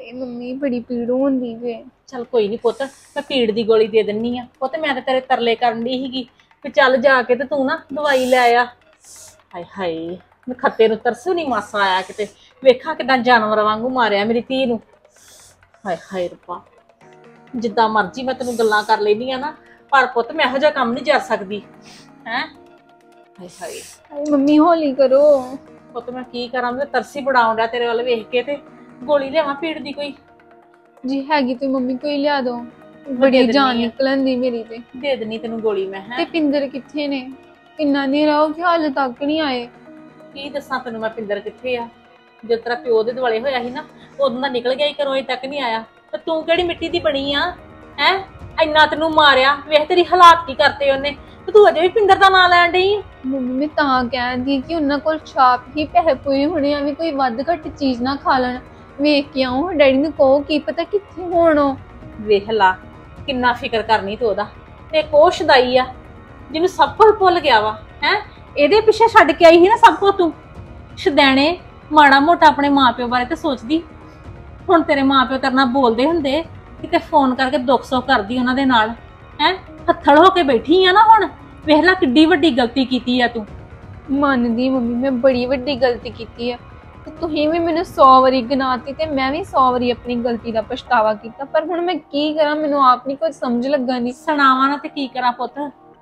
ਹਾਏ ਮੰਮੀ ਬੜੀ ਪੀੜ ਹੁੰਦੀ ਵੇ। ਚੱਲ ਕੋਈ ਨਹੀਂ ਪੁੱਤ, ਮੈਂ ਪੀੜ ਦੀ ਗੋਲੀ ਦੇ ਦਿੰਨੀ ਆ ਪੁੱਤ। ਮੈਂ ਤਾਂ ਤੇਰੇ ਤਰਲੇ ਕਰਨ ਦੀ ਸੀਗੀ ਕਿ ਚੱਲ ਜਾ ਕੇ ਤੇ ਤੂੰ ਨਾ ਦਵਾਈ ਲੈ ਆ। ਹਾਏ ਹਾਏ, ਮੈਂ ਖੱਤੇ ਨੂੰ ਤਰਸੂ ਨਹੀਂ ਮਾਸਾ ਆਇਆ ਕਿਤੇ। ਵੇਖਾਂ ਕਿਦਾਂ ਜਾਨਵਰ ਵਾਂਗੂ ਮਾਰਿਆ ਮੇਰੀ ਧੀ ਨੂੰ। ਹਾਏ ਹਾਏ ਰੱਬਾ, ਜਿੱਦਾਂ ਮਰਜ਼ੀ ਮੈਂ ਤੈਨੂੰ ਗੱਲਾਂ ਕਰ ਲੈਂਦੀ ਆ ਨਾ, ਪਰ ਪੁੱਤ ਮੈਂ ਇਹੋ ਜਿਹਾ ਕੰਮ ਨਹੀਂ ਕਰ ਸਕਦੀ ਹੈ। ਹਾਏ ਹਾਏ ਹਾਏ ਮੰਮੀ ਹੌਲੀ ਕਰੋ। ਪੁੱਤ ਮੈਂ ਕੀ ਕਰਾਂ, ਮੈਂ ਤਰਸੀ ਬੜਾਉਣ ਡਿਆ ਤੇਰੇ ਵੱਲ ਵੇਖ ਕੇ। ਤੇ ਗੋਲੀ ਲਿਆਵਾਂ ਪੀੜ ਦੀ ਕੋਈ? ਜੀ ਹੈਗੀ ਤੇ ਮੰਮੀ ਕੋਈ ਲਿਆ ਦੋ। ਬੜੀ ਜਾਨ ਨਿਕਲਣ ਦੀ ਮੇਰੀ ਤੇ। ਦੇ ਦੇਣੀ ਤੈਨੂੰ ਗੋਲੀ ਮੈਂ। ਤੇ ਪਿੰਦਰ ਕਿੱਥੇ ਨੇ? ਕਿੰਨਾ ਨਹੀਂ ਰਹੋ ਕਿ ਹਾਲੇ ਤੱਕ ਨਹੀਂ ਆਏ। ਕੀ ਦੱਸਾਂ ਤੈਨੂੰ ਮੈਂ, ਪਿੰਦਰ ਕਿੱਥੇ ਆ? ਜਦ ਤੇਰਾ ਪਿਓ ਦੇ ਦੁਆਲੇ ਹੋਇਆ ਸੀ ਨਾ, ਉਦੋਂ ਦਾ ਨਿਕਲ ਗਿਆ ਹੀ ਘਰੋਂ, ਅਜੇ ਤੱਕ ਨਹੀਂ ਆਇਆ। ਤੇ ਤੂੰ ਕਿਹੜੀ ਮਿੱਟੀ ਦੀ ਬਣੀ ਆ ਹੈ? ਇੰਨਾ ਤੈਨੂੰ ਮਾਰਿਆ, ਵੇਖ ਤੇਰੀ ਹਾਲਾਤ ਕੀ ਕਰਤੇ ਉਹਨੇ, ਤੇ ਤੂੰ ਅਜੇ ਵੀ ਪਿੰਦਰ ਦਾ ਨਾਂ ਲੈਣ ਡਈ। ਮੰਮੀ ਮੈਂ ਤਾਂ ਕਹਿੰਦੀ ਕਿ ਉਹਨਾਂ ਕੋਲ ਛਾਪ ਹੀ ਪੈਸੇ ਪੂਏ ਹੋਣੇ ਆ, ਵੀ ਕੋਈ ਵੱਧ ਘੱਟ ਚੀਜ਼ ਨਾ ਖਾ ਲੈਣ। ਵੇਖ ਕੇ ਆਓ ਡੈਡੀ ਨੂੰ ਕਹੋ, ਕੀ ਪਤਾ ਕਿੱਥੇ ਹੋਣ ਉਹ। ਵੇਖ ਲਾ ਕਿੰਨਾ ਫਿਕਰ ਕਰਨੀ ਤੂੰ ਉਹਦਾ। ਤੇ ਕੋਸ਼ਦਾਈ ਆ ਜਿਹਨੂੰ ਸਭ ਕੁਝ ਭੁੱਲ ਗਿਆ ਵਾ ਹੈ। ਇਹਦੇ ਪਿੱਛੇ ਛੱਡ ਕੇ ਆਈ ਸੀ ਨਾ ਸਭ ਕੁਝ ਤੂੰ। ਸ਼ਦੈਣੇ, ਮਾੜਾ ਮੋਟਾ ਆਪਣੇ ਮਾਪਿਓ ਬਾਰੇ ਤਾਂ ਸੋਚਦੀ। ਹੁਣ ਤੇਰੇ ਮਾਪਿਓ ਤੇਰੇ ਨਾਲ ਬੋਲਦੇ ਹੁੰਦੇ, ਕਿਤੇ ਫੋਨ ਕਰਕੇ ਦੁੱਖ ਸੁੱਖ ਕਰਦੀ ਉਹਨਾਂ ਦੇ ਨਾਲ ਹੈ। ਹੱਥੜ ਹੋ ਕੇ ਬੈਠੀ ਆ ਨਾ ਹੁਣ। ਵੇਖ ਲਾ ਕਿੱਡੀ ਵੱਡੀ ਗਲਤੀ ਕੀਤੀ ਆ ਤੂੰ। ਮੰਨਦੀ ਮੰਮੀ ਮੈਂ ਬੜੀ ਵੱਡੀ ਗਲਤੀ ਕੀਤੀ ਆ, ਤੇ ਤੁਸੀਂ ਵੀ ਮੈਨੂੰ 100 ਵਾਰੀ ਗਿਨਾਤੀ ਤੇ ਮੈਂ ਵੀ 100 ਵਾਰੀ ਆਪਣੀ ਗਲਤੀ ਦਾ ਪਛਤਾਵਾ ਕੀਤਾ। ਪਰ ਹੁਣ ਮੈਂ ਕੀ ਕਰਾਂ, ਮੈਨੂੰ ਆਪ ਨਹੀਂ ਕੁਝ ਸਮਝ ਲੱਗਾ। ਨਹੀਂ ਸੁਣਾਵਾ ਨਾ ਤੇ ਕੀ ਕਰਾਂ ਪੁੱਤ।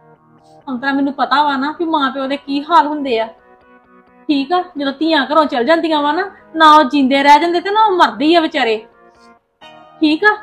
ਹੁਣ ਤਾਂ ਮੈਨੂੰ ਪਤਾ ਵਾ ਨਾ ਵੀ ਮਾਂ ਪਿਓ ਦੇ ਕੀ ਹਾਲ ਹੁੰਦੇ ਆ। ਠੀਕ ਆ, ਜਦੋਂ ਧੀਆਂ ਘਰੋਂ ਚਲ ਜਾਂਦੀਆਂ ਵਾ ਨਾ ਉਹ ਜਿੰਦੇ ਰਹਿ ਜਾਂਦੇ ਤੇ ਨਾ ਉਹ ਮਰਦੇ ਆ ਵਿਚਾਰੇ। ਠੀਕ ਆ,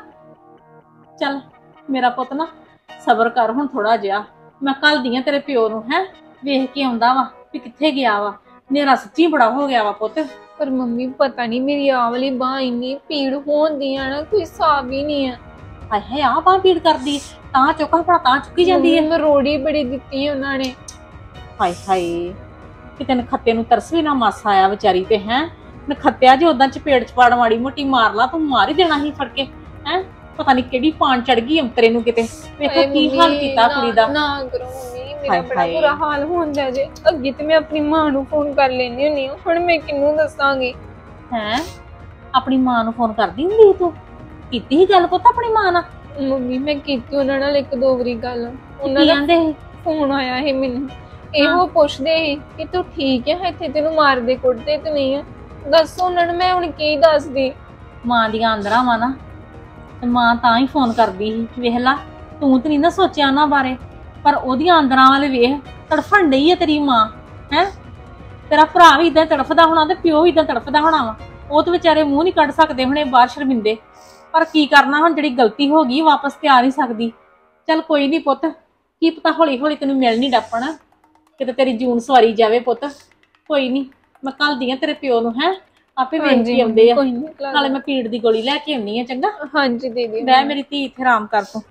ਚੱਲ ਮੇਰਾ ਪੁੱਤ ਨਾ ਸਬਰ ਕਰ ਹੁਣ ਥੋੜਾ ਜਿਹਾ। ਮੈਂ ਘੱਲਦੀ ਆ ਤੇਰੇ ਪਿਓ ਨੂੰ, ਹੈ ਵੇਖ ਕੇ ਆਉਂਦਾ ਵਾ ਵੀ ਕਿੱਥੇ ਗਿਆ ਵਾ। ਮੇਰਾ ਸੱਚੀ ਬੜਾ ਹੋ ਗਿਆ ਵਾ ਪੁੱਤ। ਪਰ ਮੰਮੀ ਪਤਾ ਨਹੀਂ ਮੇਰੀ ਆਹ ਵਾਲੀ ਬਾਂਹ ਇੰਨੀ ਪੀੜ ਹੋਣਦੀ ਆ ਨਾ, ਕੋਈ ਹਿਸਾਬ ਹੀ ਨਹੀਂ ਆ। ਹਾਏ ਹਾਏ, ਆਹ ਬਾਂਹ ਪੀੜ ਕਰਦੀ, ਤਾਂ ਚੁੱਕਾ ਭਰਾ ਤਾਂ ਚੁੱਕੀ ਜਾਂਦੀ ਹੈ। ਮੈਂ ਰੋੜੀ ਬੜੀ ਦਿੱਤੀ ਉਹਨਾਂ ਨੇ। ਹਾਏ ਹਾਏ, ਕਿਤੇ ਨਖੱਤੇ ਨੂੰ ਤਰਸ ਵੀ ਨਾ ਮਾਸਾ ਆਇਆ ਵਿਚਾਰੀ ਤੇ। ਹੈ ਨਖੱਤਿਆ, ਜੇ ਉਦਾਂ ਚਪੇੜ ਚਪਾੜ ਮਾੜੀ ਮੋਟੀ ਮਾਰ ਲਾ ਤੂੰ ਮਾਰ ਹੀ ਦੇਣਾ ਸੀ ਫੜ ਕੇ। ਹੈ ਪਤਾ ਨਹੀਂ ਕਿਹੜੀ ਪਾਣ ਚੜ ਗਈ ਅੰਤਰੇ ਨੂੰ ਕਿਤੇ। ਵੇਖੋ ਕੀ ਹਾਲ ਕੀਤਾ ਕੁੜੀ ਦਾ। ਨਾ ਕਰੋ ਮੰਮੀ, ਮੇਰਾ ਬੜਾ ਬੁਰਾ ਹਾਲ ਹੁੰਦਾ ਜੇ। ਅੱਗੇ ਤੇ ਮੈਂ ਆਪਣੀ ਮਾਂ ਨੂੰ ਫੋਨ ਕਰ ਲੈਂਦੀ ਹੁੰਦੀ ਹਾਂ, ਹੁਣ ਮੈਂ ਕਿਹਨੂੰ ਦੱਸਾਂਗੀ? ਹੈ ਆਪਣੀ ਮਾਂ ਨੂੰ ਫੋਨ ਕਰਦੀ ਹੁੰਦੀ ਤੂੰ? ਕੀਤੀ ਸੀ ਗੱਲ ਪੁੱਤ ਆਪਣੀ ਮਾਂ ਨਾਲ? ਮੰਮੀ ਮੈਂ ਕੀਤੀ ਉਹਨਾਂ ਨਾਲ 1-2 ਵਾਰੀ ਗੱਲ। ਉਹਨਾਂ ਦਾ ਫੋਨ ਆਇਆ ਸੀ ਮੈਨੂੰ, ਇਹੋ ਪੁੱਛਦੇ ਸੀ ਕਿ ਤੂੰ ਠੀਕ ਹੈ, ਇੱਥੇ ਤੈਨੂੰ ਮਾਰਦੇ ਕੁੱਟਦੇ ਤੇ ਨਹੀਂ ਆ। ਦੱਸੋ ਉਹਨਾਂ ਨੂੰ ਮੈਂ ਹੁਣ ਕੀ ਦੱਸਦੀ? ਮਾਂ ਦੀਆਂ ਆਂਦਰਾਂ ਵਾ ਨਾ, ਤੇ ਮਾਂ ਤਾਂ ਹੀ ਫੋਨ ਕਰਦੀ ਸੀ। ਵੇਖ ਲਾ ਤੂੰ ਤੇ ਨਹੀਂ ਨਾ ਸੋਚਿਆ ਉਹਨਾਂ ਬਾਰੇ, ਪਰ ਉਹਦੀਆਂ ਆਂਦਰਾਂ ਵਾਲੇ ਵੇਖ ਤੜਫਣ ਡਈ ਆ ਤੇਰੀ ਮਾਂ। ਹੈ ਤੇਰਾ ਭਰਾ ਵੀ ਇਦਾਂ ਤੜਫਦਾ ਹੋਣਾ ਤੇ ਪਿਓ ਵੀ ਇਦਾਂ ਤੜਫਦਾ ਹੋਣਾ ਵਾ। ਉਹ ਤੇ ਵਿਚਾਰੇ ਮੂੰਹ ਨਹੀਂ ਕੱਢ ਸਕਦੇ ਹੁਣੇ ਬਾਹਰ ਸ਼ਰਮਿੰਦੇ। ਪਰ ਕੀ ਕਰਨਾ ਹੁਣ, ਜਿਹੜੀ ਗਲਤੀ ਹੋ ਗਈ ਵਾਪਸ ਤੇ ਆ ਨਹੀਂ ਸਕਦੀ। ਚੱਲ ਕੋਈ ਨਹੀਂ ਪੁੱਤ, ਕੀ ਪਤਾ ਹੌਲੀ ਹੌਲੀ ਤੈਨੂੰ ਮਿਲ ਨਹੀਂ ਡੱਪਣ, ਕਿਤੇ ਤੇਰੀ ਜੂਨ ਸਵਾਰੀ ਜਾਵੇ ਪੁੱਤ। ਕੋਈ ਨਹੀਂ, ਮੈਂ ਘੱਲਦੀ ਆ ਤੇਰੇ ਪਿਓ ਨੂੰ। ਹੈ ਆਪੇ ਵੇਖ ਕੇ ਆਉਂਦੇ ਆ। ਨਾਲੇ ਮੈਂ ਪੀੜ ਦੀ ਗੋਲੀ ਲੈ ਕੇ ਆਉਣੀ ਆ। ਚੰਗਾ? ਹਾਂਜੀ ਦੇ ਦਿਓ। ਬਹਿ ਮੇਰੀ ਧੀ, ਇੱਥੇ ਆਰਾਮ ਕਰ ਤੂੰ।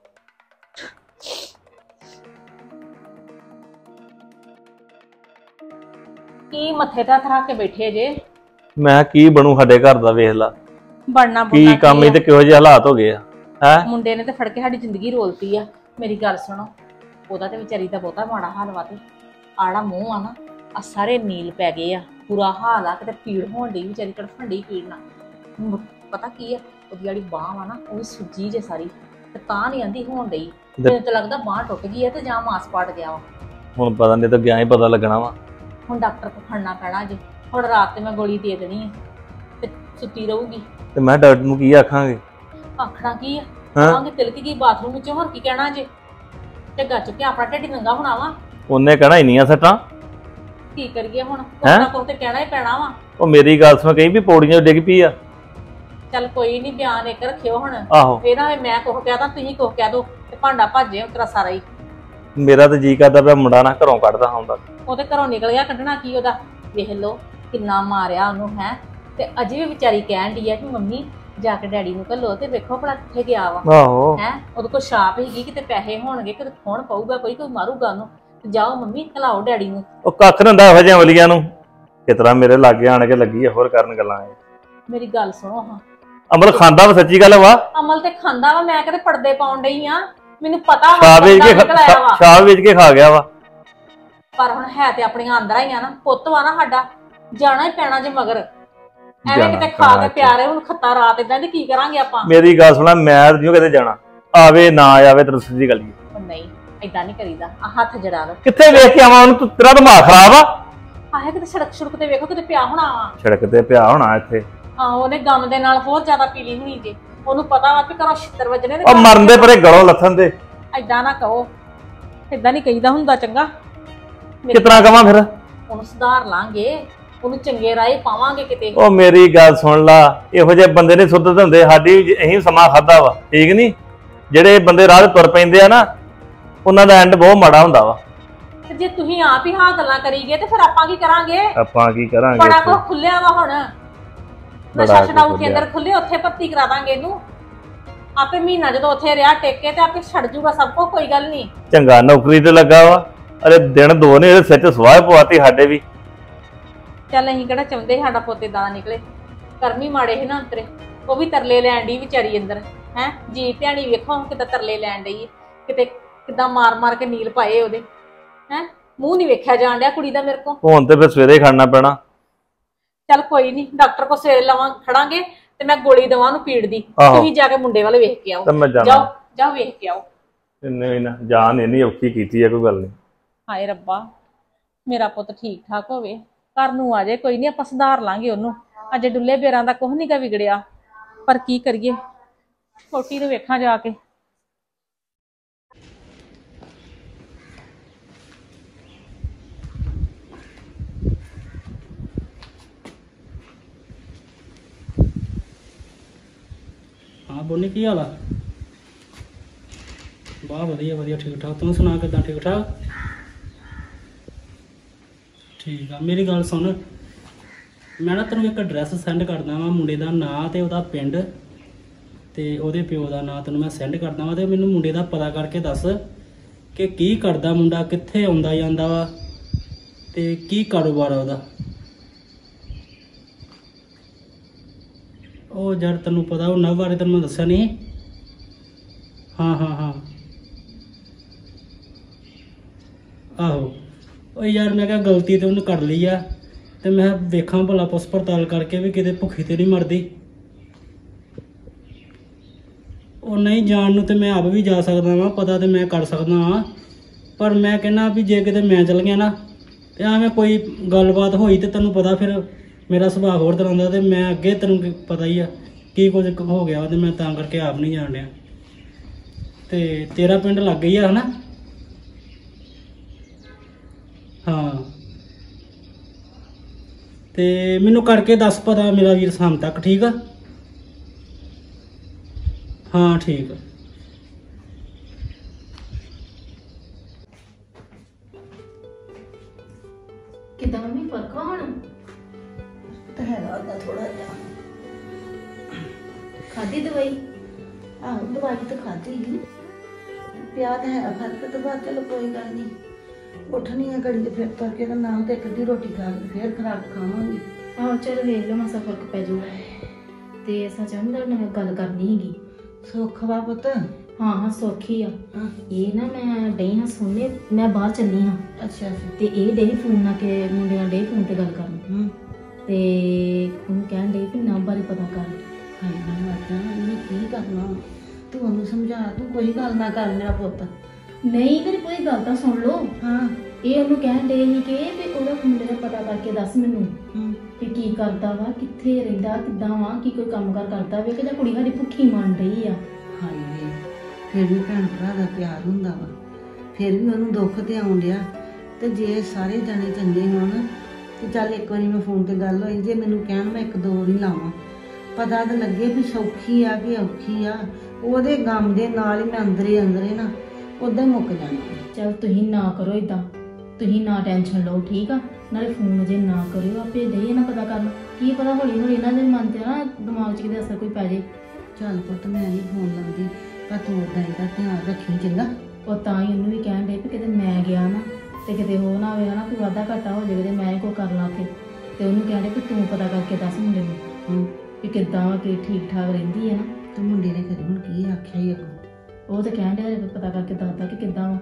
ਕੀ ਮੱਥੇ ਤੇ ਹੱਥ ਰੱਖ ਕੇ ਬੈਠੇ ਜੇ? ਮੈਂ ਕੀ ਬਣੂ ਸਾਡੇ ਘਰ ਦਾ? ਵੇਖ ਲਾ ਬਣਨਾ ਕੀ ਕੰਮ ਹੀ ਤੇ ਕਿਹੋ ਜਿਹੇ ਹਾਲਾਤ ਹੋ ਗਏ ਆ। ਹੈ ਮੁੰਡੇ ਨੇ ਤੇ ਫੜ ਕੇ ਸਾਡੀ ਜ਼ਿੰਦਗੀ ਰੋਲਤੀ ਆ। ਮੇਰੀ ਗੱਲ ਸੁਣੋ, ਉਹਦਾ ਤੇ ਵਿਚਾਰੀ ਦਾ ਬਹੁਤਾ ਮਾੜਾ ਹਾਲ ਵਾ। ਤੇ ਆੜਾ ਮੂੰਹ ਆ ਨਾ, ਆ ਸਾਰੇ ਨੀਲ ਪੈ ਗਏ ਆ, ਬੁਰਾ ਹਾਲ ਆ। ਕਿਤੇ ਪੀੜ ਹੋਣ ਡਈ ਵਿਚਾਰੀ, ਤੜਫਣ ਡਈ ਪੀੜ ਨਾਲ। ਪਤਾ ਕੀ ਆ, ਉਹਦੀ ਜਿਹੜੀ ਬਾਂਹ ਵਾ ਨਾ ਉਹ ਵੀ ਸੁੱਜੀ ਜੇ ਸਾਰੀ, ਤੇ ਤਾਂ ਨਹੀਂ ਆਂਦੀ ਹੋਣ ਡਈ। ਮੈਨੂੰ ਤਾਂ ਲੱਗਦਾ ਬਾਂਹ ਟੁੱਟ ਗਈ ਆ ਤੇ ਜਾਂ ਮਾਸ ਪਾਟ ਗਿਆ ਵਾ। ਹੁਣ ਪਤਾ ਨਹੀਂ ਤਾਂ ਗਿਆ ਹੀ ਪਤਾ ਲੱਗਣਾ ਵਾ। ਹੁਣ ਡਾਕਟਰ ਕੋਲ ਖੜਨਾ ਪੈਣਾ ਜੇ। ਹੁਣ ਰਾਤ ਤੇ ਮੈਂ ਗੋਲੀ ਦੇ ਦੇਣੀ ਆ ਤੇ ਸੁੱਤੀ ਰਹੂਗੀ। ਤੇ ਮੈਂ ਡਾਕਟਰ ਨੂੰ ਕੀ ਆਖਾਂਗੇ? ਆਖਣਾ ਕੀ ਆ, ਆਵਾਂਗੇ ਤਿਲਕ ਗਈ ਬਾਥਰੂਮ ਵਿੱਚੋਂ, ਹੋਰ ਕੀ ਕਹਿਣਾ ਜੇ? ਢੱਗਾ ਚੁੱਕਿਆ ਆਪਣਾ ਢਿੱਡ ਨੰਗਾ ਹੋਣਾ ਵਾ। ਉਹਨੇ ਕਹਿਣਾ ਇੰਨੀਆਂ ਸੱਟਾਂ ਕੀ ਕਰੀਏ ਹੁਣ, ਕੋਈ ਨਾ ਕੋਈ ਤੇ ਕਹਿਣਾ ਹੀ ਪੈਣਾ ਵਾ। ਉਹ ਮੇਰੀ ਗੱਲ ਸੁਣ, ਕਹੀ ਵੀ ਪੌੜੀਆਂ ਡਿੱਗ ਪਈ ਆ। ਚੱਲ ਕੋਈ ਨਹੀਂ, ਬਿਆਨ ਇੱਕ ਰੱਖਿਓ ਹੁਣ। ਆਹੋ ਇਹ ਨਾ ਮੈਂ ਕੁਝ ਕਹਿ ਦਾਂ ਤੁਸੀਂ ਕੁਝ ਕਹਿ ਦੋ ਤੇ ਭਾਂਡਾ ਭਾਜੇ ਉਤਰਾ ਸਾਰਾ ਹੀ। ਮੇਰਾ ਤਾਂ ਜੀ ਕਰਦਾ ਪਿਆ ਮੁੰਡਾ ਨਾ ਘਰੋਂ ਕੱਢਦਾ ਹੁੰਦਾ। ਉਹਦੇ ਘਰੋਂ ਨਿਕਲ ਗਿਆ, ਕੱਢਣਾ ਕੀ ਉਹਦਾ? ਵੇਖ ਲਓ ਕਿੰਨਾ ਮਾਰਿਆ ਉਹਨੂੰ। ਹੈ ਤੇ ਅਜੇ ਵੀ ਵਿਚਾਰੀ ਕਹਿਣ ਡਈ ਆ ਕਿ ਮੰਮੀ ਜਾ ਕੇ ਡੈਡੀ ਨੂੰ ਘੱਲੋ ਤੇ ਵੇਖੋ ਭਲਾ ਕਿੱਥੇ ਗਿਆ ਵਾ। ਆਹੋ ਹੈ ਉਹਦੇ ਕੋਲ ਛਾਪ ਹੈਗੀ, ਕਿਤੇ ਪੈਸੇ ਹੋਣਗੇ, ਕਿਤੇ ਖੋਣ ਪਊਗਾ, ਕੋਈ ਮਾਰੂਗਾ ਉਹਨੂੰ। ਜਾਓ ਮੰਮੀ ਘਲਾਓ ਡੈਡੀ ਨੂੰ। ਉਹ ਕੱਖ ਨਾ ਹੁੰਦਾ ਇਹੋ ਜਿਹੀਆਂ ਵਲੀਆਂ ਨੂੰ। ਕਿਤਰਾ ਮੇਰੇ ਲਾਗੇ ਆਣ ਕੇ ਲੱਗੀ ਆ ਹੋਰ ਕਰਨ ਗੱਲਾਂ। ਮੇਰੀ ਗੱਲ ਸੁਣੋ ਹਾਂ, ਅਮਲ ਖਾਂਦਾ ਵਾ, ਸੱਚੀ ਗੱਲ ਵਾ। ਅਮਲ ਤੇ ਖਾਂਦਾ ਵਾ, ਮੈਂ ਕਿਤੇ ਪਰਦੇ ਪਾਉਣ ਡਈ ਆ। ਮੈਨੂੰ ਪਤਾ ਵਾ ਸ਼ਾਹ ਵੇਚ ਕੇ ਖਾ ਗਿਆ ਵਾ। ਪਰ ਹੁਣ ਹੈ ਤੇ ਆਪਣੀਆਂ ਆਂਦਰਾਂ ਹੀ ਆ ਨਾ। ਪੁੱਤ ਵਾ ਨਾ ਸਾਡਾ, ਜਾਣਾ ਹੀ ਪੈਣਾ ਜੇ ਮਗਰ। ਐਵੇਂ ਕਿਤੇ ਖਾ ਕੇ ਪਿਆਰੇ ਹੁਣ ਖੱਤਾ ਰਾਤ ਇਦਾਂ ਦੀ ਕੀ ਕਰਾਂਗੇ ਆਪਾਂ। ਮੇਰੀ ਗੱਲ ਸੁਣਾ, ਮੈਂ ਜਿਉਂ ਕਿਤੇ ਜਾਣਾ ਆਵੇ ਨਾ ਆਵੇ ਤੈਨੂੰ ਸਿੱਧੀ ਗੱਲ ਨਹੀਂ ਏਦਾਂ ਨਹੀਂ ਕਰੀਦਾ। ਆ ਹੱਥ ਜੜਾ ਲੋ। ਕਿੱਥੇ ਵੇਖ ਕੇ ਆਵਾਂ ਉਹਨੂੰ? ਤੇਰਾ ਦਿਮਾਗ ਖਰਾਬ ਆ? ਆਹੇ ਕਿਤੇ ਸੜਕ ਸੜਕ ਤੇ ਵੇਖੋ ਕਿਤੇ ਪਿਆ ਹੋਣਾ ਵਾ। ਸੜਕ ਤੇ ਪਿਆ ਹੋਣਾ ਇੱਥੇ। ਆਹੋ ਉਹਨੇ ਗਮ ਦੇ ਨਾਲ ਹੋਰ ਜ਼ਿਆਦਾ ਪੀਲੀ ਹੋਣੀ ਜੇ। ਉਹਨੂੰ ਪਤਾ ਵਾ ਕਿ ਘਰੋਂ ਛਿੱਤਰ ਵੱਜਣੇ ਉਹ ਮਰਨ ਦੇ ਪਰੇ ਗਲੋਂ ਲੱਥਣ ਦੇ। ਏਦਾਂ ਨਾ ਕਹੋ, ਏਦਾਂ ਨਹੀਂ ਕਹੀਦਾ ਹੁੰਦਾ ਚੰਗਾ। ਕਿਤਨਾ ਕਵਾਂ ਫਿਰ? ਉਹਨੂੰ ਸੁਧਾਰ ਲਾਂਗੇ, ਉਹਨੂੰ ਚੰਗੇ ਰਾਹ ਪਾਵਾਂਗੇ ਕਿਤੇ। ਉਹ ਮੇਰੀ ਗੱਲ ਸੁਣ ਲਾ, ਇਹੋ ਜਿਹੇ ਬੰਦੇ ਨੇ ਸੁੱਧ ਹੁੰਦੇ। ਸਾਡੀ ਅਸੀਂ ਸਮਾਂ ਖਾਦਾ ਵਾ, ਠੀਕ ਨਹੀਂ? ਜਿਹੜੇ ਬੰਦੇ ਰਾਹ ਤੁਰ ਪੈਂਦੇ ਆ ਨਾ, ਉਹਨਾਂ ਦਾ ਐਂਡ ਬਹੁਤ ਮਾੜਾ ਹੁੰਦਾ ਵਾ। ਤੇ ਜੇ ਤੁਸੀਂ ਆਪ ਹੀ ਹਾਂ ਗੱਲਾਂ ਕਰੀਗੇ ਤੇ ਫਿਰ ਆਪਾਂ ਕੀ ਕਰਾਂਗੇ? ਆਪਾਂ ਕੀ ਕਰਾਂਗੇ? ਬੜਾ ਕੁਝ ਖੁੱਲਿਆ ਵਾ ਹੁਣ। ਨਸ਼ਾ ਛਡਾਊ ਕੇਂਦਰ ਖੁੱਲੇ, ਉੱਥੇ ਭਰਤੀ ਕਰਾ ਦਾਂਗੇ ਇਹਨੂੰ। ਆਪੇ ਮਹੀਨਾ ਜਦੋਂ ਉੱਥੇ ਰਿਹਾ ਟੇਕੇ ਤੇ ਆਪੇ ਛੱਡ ਜੂਗਾ ਸਭ ਕੁਝ, ਕੋਈ ਗੱਲ ਨਹੀਂ। ਚੰਗਾ ਨੌਕਰੀ ਤੇ ਲੱਗਾ ਵਾ। ਅਰੇ ਦਿਨ ਦੋ ਨੇ ਇਹਦੇ ਸਿਰ 'ਚ ਸਵਾਹ ਪਵਾਤੀ ਸਾਡੇ ਵੀ। ਚੱਲ ਅਸੀਂ ਕਿਹੜਾ ਚਾਹੁੰਦੇ ਸਾਡਾ ਪੋਤੇ ਦਾਣਾ ਨਿਕਲੇ। ਕਰਮੀ ਮਾੜੇ ਸੀ ਨਾ ਅੰਤਰੇ। ਉਹ ਵੀ ਤਰਲੇ ਲੈਣ ਡਈ ਵਿਚਾਰੀ ਅੰਦਰ ਹੈ। ਜੀ ਧਿਆਣੀ ਵੇਖੋ ਕਿੱਦਾਂ ਤਰਲੇ ਲੈਣ ਡਈ, ਕਿਤੇ ਕਿੱਦਾਂ ਮਾਰ ਮਾਰ ਕੇ ਨੀਲ ਪਾਏ ਉਹਦੇ ਹੈ। ਮੂੰਹ ਨਹੀਂ ਵੇਖਿਆ ਜਾਣ ਡਿਆ ਕੁੜੀ ਦਾ ਮੇਰੇ ਕੋਲ। ਹੁਣ ਤੇ ਫਿਰ ਸਵੇਰੇ ਖੜਨਾ ਪੈਣਾ। ਚੱਲ ਕੋਈ ਨਹੀਂ, ਡਾਕਟਰ ਕੋਲ ਸਵੇਰੇ ਲਵਾਂ ਖੜਾਂਗੇ ਤੇ ਮੈਂ ਗੋਲੀ ਦਵਾਂ ਉਹਨੂੰ ਪੀੜ ਦੀ। ਤੁਸੀਂ ਜਾ ਕੇ ਮੁੰਡੇ ਵਾਲੇ ਵੇਖ ਕੇ ਆਓ। ਜਾਓ ਜਾਓ ਵੇਖ ਕੇ ਆਓ। ਨਹੀਂ ਨਾ ਜਾਨ ਇੰਨੀ ਔਖੀ ਕੀਤੀ ਹੈ, ਕੋਈ ਗੱਲ ਨਹੀਂ। ਹਾਏ ਰੱਬਾ, ਮੇਰਾ ਪੁੱਤ ਠੀਕ ਠਾਕ ਹੋਵੇ, ਘਰ ਨੂੰ ਆ ਜਾਏ। ਕੋਈ ਨਹੀਂ, ਆਪਾਂ ਸੁਧਾਰ ਲਾਂਗੇ ਉਹਨੂੰ। ਅਜੇ ਡੁੱਲੇ ਬੇਰਾਂ ਦਾ ਕੁਝ ਨਹੀਂ ਗਾ ਵਿਗੜਿਆ, ਪਰ ਕੀ ਕਰੀਏ। ਛੋਟੀ ਨੂੰ ਵੇਖਾਂ ਜਾ ਕੇ। हाँ बोनी की हाल आ? वाह वधिया वधिया ठीक ठाक। तू सुना किदा? ठीक ठाक ठीक आ। मेरी गल सुन, मैं ना तेन एक एड्रैस सेंड करदा वा, मुंडे दा नां ते ओहदा पिंड ते ओहदे प्यो दा नां तेन मैं सेंड करदा वा। ते मैनू मुंडे दा पता करके दस कि की करदा मुंडा, कित्थे आउंदा जांदा वा ते की कारोबार आ ओहदा। ਉਹ ਯਾਰ ਤੈਨੂੰ ਪਤਾ ਉਹਨਾਂ ਬਾਰੇ ਤੈਨੂੰ ਮੈਂ ਦੱਸਿਆ ਨਹੀਂ। ਹਾਂ ਹਾਂ ਹਾਂ ਆਹੋ। ਉਹ ਯਾਰ ਮੈਂ ਕਿਹਾ ਗਲਤੀ ਤੇ ਉਹਨੇ ਕਰ ਲਈ ਆ, ਤੇ ਮੈਂ ਵੇਖਾਂ ਭਲਾ ਪੁੱਛ ਪੜਤਾਲ ਕਰਕੇ ਵੀ ਕਿਤੇ ਭੁੱਖੀ ਤੇ ਨਹੀਂ ਮਰਦੀ। ਉਹ ਨਹੀਂ ਜਾਣ ਨੂੰ ਤੇ ਮੈਂ ਆਪ ਵੀ ਜਾ ਸਕਦਾ ਵਾਂ, ਪਤਾ ਤੇ ਮੈਂ ਕਰ ਸਕਦਾ ਵਾਂ, ਪਰ ਮੈਂ ਕਹਿੰਦਾ ਵੀ ਜੇ ਕਿਤੇ ਮੈਂ ਚਲ ਗਿਆ ਨਾ ਤੇ ਐਵੇਂ ਕੋਈ ਗੱਲਬਾਤ ਹੋਈ ਤੇ ਤੈਨੂੰ ਪਤਾ ਫਿਰ ਮੇਰਾ ਸੁਭਾਅ ਹੋਰ ਤਰ੍ਹਾਂ ਦਾ। ਤੇ ਮੈਂ ਅੱਗੇ ਤੈਨੂੰ ਪਤਾ ਹੀ ਆ ਕੀ ਕੁਝ ਹੋ ਗਿਆ, ਤੇ ਮੈਂ ਤਾਂ ਕਰਕੇ ਆਪ ਨਹੀਂ ਜਾਣ ਡਿਆ। ਤੇ ਤੇਰਾ ਪਿੰਡ ਲੱਗ ਗਈ ਆ ਹਨਾ? ਹਾਂ ਤੇ ਮੈਨੂੰ ਕਰਕੇ ਦੱਸ ਪਤਾ ਮੇਰਾ ਵੀਰ ਸ਼ਾਮ ਤੱਕ, ਠੀਕ ਆ? ਹਾਂ ਠੀਕ ਆ। ਕਿਦਾਂ ਮੰਮੀ ਫਰਕ ਆ ਹੁਣ? ਤਾਂ ਹੈਗਾ ਉਹਦਾ ਥੋੜਾ ਜਿਹਾ। ਖਾਦੀ ਦਵਾਈ? ਆਹੋ ਦਵਾਈ ਤਾਂ ਖਾਧੀ ਹੀ, ਪਿਆ ਤਾਂ ਹੈ ਫਰਕ। ਤਾਂ ਬਾਅਦ ਚਲੋ ਕੋਈ ਗੱਲ ਨਹੀਂ, ਉੱਠਣੀ ਆ ਘੜੀ ਤੇ ਫਿਰ ਤੁਰ ਕੇ ਤਾਂ ਨਾਲ ਤੇ ਇੱਕ ਅੱਧੀ ਰੋਟੀ ਖਾ ਕੇ ਫਿਰ ਖਰਾਬ ਖਾਵਾਂਗੀ। ਆਹੋ ਚਲ ਵੇਖ ਲਓ, ਮਸਾ ਫਰਕ ਪੈ ਜਾਊਗਾ। ਤੇ ਸੱਚ ਮੈਂ ਤੁਹਾਡੇ ਨਾਲ ਗੱਲ ਕਰਨੀ ਹੈਗੀ। ਸੁੱਖ ਵਾ ਪੁੱਤ? ਹਾਂ ਹਾਂ ਸੌਖੀ ਆ। ਇਹ ਨਾ ਮੈਂ ਡਈ ਹਾਂ ਸੁਣਨੇ, ਮੈਂ ਬਾਹਰ ਚੱਲੀ ਹਾਂ। ਅੱਛਾ ਤੇ ਇਹ ਡਈ ਫੋਨ ਨਾ ਕੇ ਮੁੰਡੇ ਨਾਲ ਡੇ ਫੋਨ ਤੇ ਗੱਲ ਕਰਨ। ਤੇ ਉਹਨੂੰ ਕਹਿਣ ਡਈ ਵੀ ਨਾ ਬਾਰੇ ਪਤਾ ਕਰ। ਹਾਏ ਮੈਂ ਆਖਿਆ ਇਹਨੇ ਕੀ ਕਰਨਾ, ਤੂੰ ਉਹਨੂੰ ਸਮਝਾ, ਤੂੰ ਕੋਈ ਗੱਲ ਨਾ ਕਰ ਮੇਰਾ ਪੁੱਤ। ਨਹੀਂ ਮੇਰੀ ਕੋਈ ਗੱਲ ਤਾਂ ਸੁਣ ਲਓ। ਹਾਂ ਇਹ ਉਹਨੂੰ ਕਹਿਣ ਡੇ ਸੀ ਕਿ ਵੀ ਉਹਦਾ ਮੁੰਡੇ ਦਾ ਪਤਾ ਕਰਕੇ ਦੱਸ ਮੈਨੂੰ ਵੀ ਕੀ ਕਰਦਾ ਵਾ, ਕਿੱਥੇ ਰਹਿੰਦਾ, ਕਿੱਦਾਂ ਵਾ, ਕੀ ਕੋਈ ਕੰਮ ਕਾਰ ਕਰਦਾ ਵੇ ਕਿ ਜਾਂ ਕੁੜੀ ਸਾਡੀ ਭੁੱਖੀ ਮੰਨ ਰਹੀ ਆ। ਹਾਏ ਫਿਰ ਵੀ ਭੈਣ ਭਰਾ ਦਾ ਪਿਆਰ ਹੁੰਦਾ ਵਾ, ਫਿਰ ਵੀ ਉਹਨੂੰ ਦੁੱਖ ਤੇ ਆਉਣ ਡਿਆ। ਤੇ ਜੇ ਸਾਰੇ ਜਾਣੇ ਚੰਗੇ ਹੋਣ ਤੇ ਚੱਲ ਇੱਕ ਵਾਰੀ ਮੈਂ ਫੋਨ ਤੇ ਗੱਲ ਹੋਈ, ਜੇ ਮੈਨੂੰ ਕਹਿਣ ਮੈਂ ਇੱਕ ਦੋ ਵਾਰੀ ਲਾਵਾਂ, ਪਤਾ ਤਾਂ ਲੱਗੇ ਵੀ ਸੌਖੀ ਆ ਕਿ ਔਖੀ ਆ। ਉਹਦੇ ਗਮ ਦੇ ਨਾਲ ਹੀ ਮੈਂ ਅੰਦਰੇ ਨਾ ਉਦਾਂ ਹੀ ਮੁੱਕ ਜਾਣਾ। ਚਲ ਤੁਸੀਂ ਨਾ ਕਰੋ ਇਦਾਂ, ਤੁਸੀਂ ਨਾ ਟੈਨਸ਼ਨ ਲਓ, ਠੀਕ ਆ? ਨਾਲੇ ਫੋਨ ਜੇ ਨਾ ਕਰਿਓ, ਆਪੇ ਦੇ ਨਾ ਪਤਾ ਕਰਨ, ਕੀ ਪਤਾ ਹੌਲੀ ਹੌਲੀ ਇਹਨਾਂ ਦੇ ਮਨ ਤੇ ਨਾ ਦਿਮਾਗ 'ਚ ਕਿਤੇ ਅਸਰ ਕੋਈ ਪੈ ਜੇ। ਚੱਲ ਪੁੱਤ ਮੈਂ ਨਹੀਂ ਫੋਨ ਲਾਉਂਦੀ, ਪਰ ਤੂੰ ਉਦਾਂ ਇਹਦਾ ਧਿਆਨ ਰੱਖੀ ਚੰਗਾ। ਉਹ ਤਾਂ ਹੀ ਉਹਨੂੰ ਵੀ ਕਹਿਣ ਡੇ ਵੀ ਕਿਤੇ ਮੈਂ ਗਿਆ ਨਾ ਤੇ ਕਿਤੇ ਹੋ ਨਾ ਹੋਵੇ ਨਾ ਕੋਈ ਵਾਧਾ ਘਾਟਾ ਹੋ ਜਾਵੇ ਤੇ ਮੈਂ ਹੀ ਕੋਈ ਕਰ ਲਾਂ ਉੱਥੇ। ਤੇ ਉਹਨੂੰ ਕਹਿਣ ਡੇ ਵੀ ਤੂੰ ਪਤਾ ਕਰਕੇ ਦੱਸ ਮੁੰਡੇ ਨੂੰ ਵੀ ਕਿੱਦਾਂ ਵਾ, ਕਿ ਠੀਕ ਠਾਕ ਰਹਿੰਦੀ ਹੈ ਨਾ। ਤੇ ਮੁੰਡੇ ਨੇ ਕਦੇ ਹੁਣ ਕੀ ਆਖਿਆ ਹੀ ਅੱਗੋਂ? ਉਹ ਤਾਂ ਕਹਿਣ ਡਿਆ ਪਤਾ ਕਰਕੇ ਦੱਸਦਾ ਕਿ ਕਿੱਦਾਂ ਵਾ।